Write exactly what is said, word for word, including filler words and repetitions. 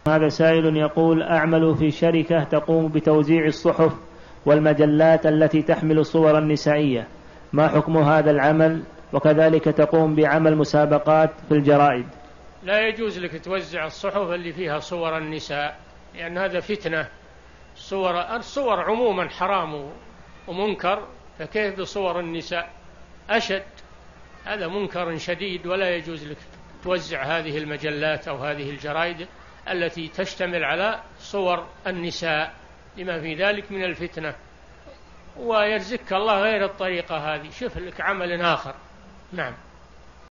هذا سائل يقول: أعمل في شركة تقوم بتوزيع الصحف والمجلات التي تحمل صور النسائية، ما حكم هذا العمل؟ وكذلك تقوم بعمل مسابقات في الجرائد. لا يجوز لك توزع الصحف اللي فيها صور النساء، لأن هذا فتنة. صور الصور عموما حرام ومنكر، فكيف بصور النساء؟ أشد، هذا منكر شديد، ولا يجوز لك توزع هذه المجلات أو هذه الجرائد التي تشتمل على صور النساء، لما في ذلك من الفتنة. ويرزقك الله غير الطريقة هذه، شوف لك عمل آخر. نعم.